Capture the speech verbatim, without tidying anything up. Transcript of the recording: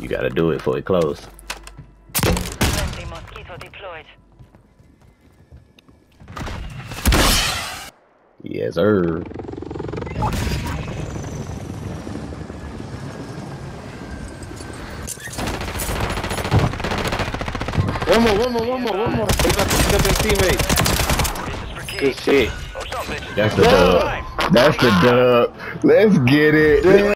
You gotta do it before it close. Friendly mosquito deployed. Yes, sir. One more, one more, one more, one more. He got to pick up his teammate. Good shit. That's the dub. That's the dub. Let's get it.